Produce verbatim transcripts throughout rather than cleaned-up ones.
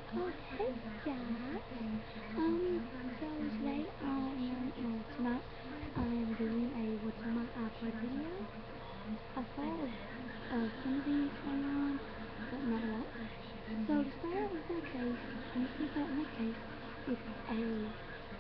Okay, guys. Um, so today I am, well, tonight I am doing a what's on my iPod video. I thought of uh, some of these online, but not a lot. So to start out with my case, I'm just going to start with my case with a,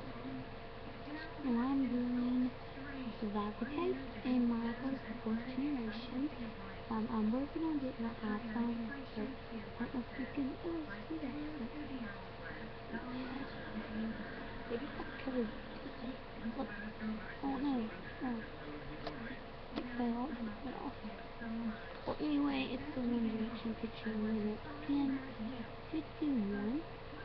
now I'm doing Survive the Case, and my iPod is the fourth generation. Um, I'm working on getting an iPhone, but I don't know if you can uh, see that, but yeah. Maybe if I cover it. Look. Oh no. No. It fell off. It fell off. Well, anyway, it's the One Direction picture with it. ten fifty-one.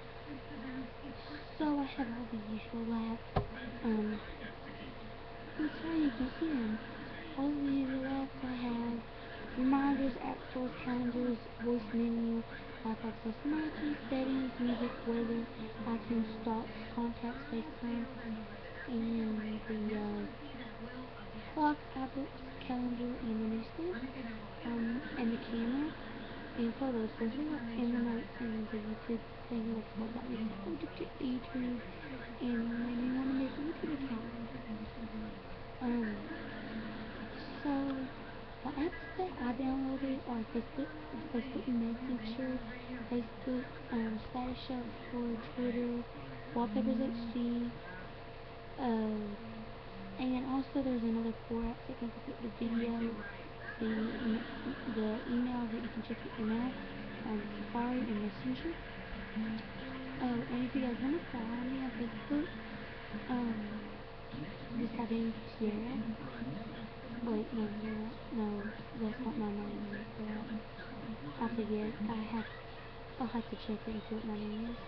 So I have all the usual apps. Um, I'm sorry you can hear them. All the usual apps I have. Reminders, app store, calendars, voice menu, Wi-Fi plus matches, settings, music, weather, iTunes stocks, contacts, FaceTime, and the uh, clock, iBooks, calendar, and the newsstand, um, and the camera, and photos for here, and the notes, and the YouTube thing that what got me addicted to YouTube, and made me want to make a YouTube account. Um, so the apps that I downloaded are Facebook, Facebook Messenger, Facebook um, Status Shop for Twitter, Wallpapers H D, uh, and also there's another four apps that can put the video, the the email that you can check your mail, um, Safari and Messenger. Oh, and if you guys want to follow me on Facebook, um, just type in Tiara. Wait, no, no, no, that's not my name. But I forget. I have. I'll have to check it and see what my name is.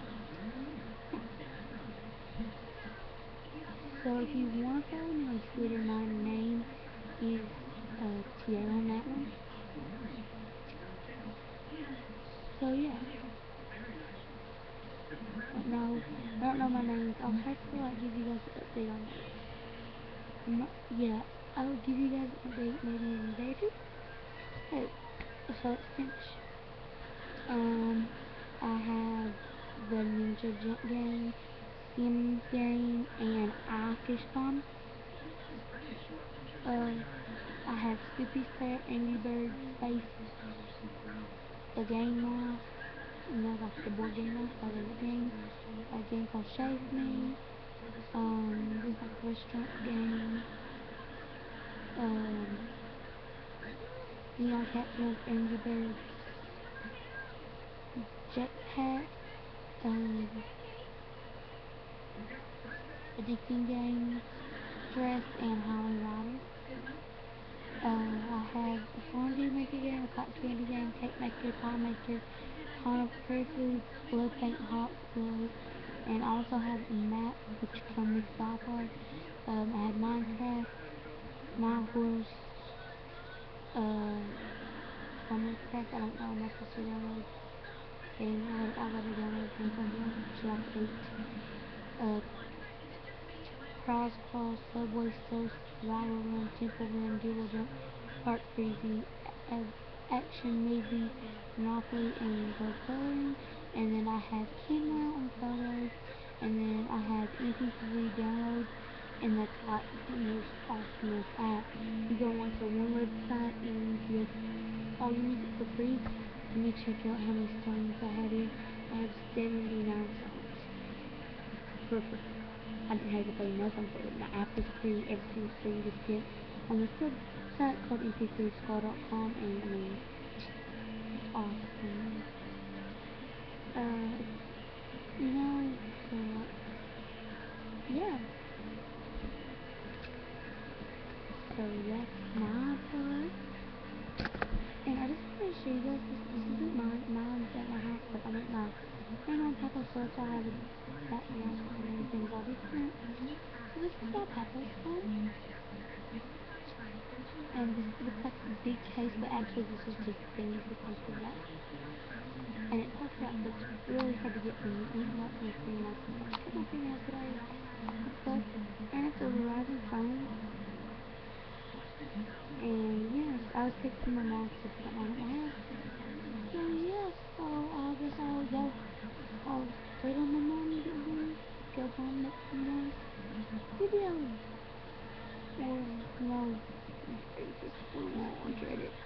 So if you want to follow me on Twitter, my name is uh, Tiara on that one. So yeah. But no, I don't know my names. I'll have to like give you guys an update on that. My, yeah, I'll give you guys an update maybe in a day or two. Hey, so let's finish. Um, I have the Ninja Jump game, Sim game, and I Fish Bomb. Uh, I have Scoopy's Pet, Angry Birds, Space, the game now. You know, like the board game now. I love that game. A game called Shave Me. Um, this is like a restaurant game. Um, Neon Cat Jump, Angry Birds, Jetpack, um, Addicting Games, Dress, and Holly Rider. Uh, I have a fondue maker game, a cotton candy game, cake maker, pie maker, carnival curry foods, blood paint, hot blood, and I also have a map which come with the iPod. Um, I have Minecraft, My Horse, uh, Minecraft. I don't know. I'm not supposed to download thing. I, I gotta download things on here. It's like eight. Uh, Prize Claw, Subway Surf, Survival Run, Temple Run, Doodle Jump, Park Freezy, Action Movie, Monopoly, and Go Coloring. And then I have camera on photos, and then I have M P three download, and that's like the most awesomest app. You go onto one website and you get all your music for free. Let me check out how many songs I have here. I have seventy-nine songs for free. I didn't have to pay nothing for it. My app was free, everything was free. You just get on this website called m p three skull dot com, and I mean, it's awesome. Uh, it's, you know, so like, yeah. So that's my iPod. And I just wanted to show you guys this. This isn't mine. Mine's at my house, but I'm at my grandma's house, so that's why I have a background and everything's all different. So this is my papa's phone. And this looks like a big case, but actually this is just the thing you put onto the back. And it pops out, so it's really hard to get from the internet from your fingernails. So I cut my fingernails today and stuff. And it's a Verizon phone. And yes, I was fixing my mom's to put it on at my house. So yes, so I guess I'll go or no, basic, we want it.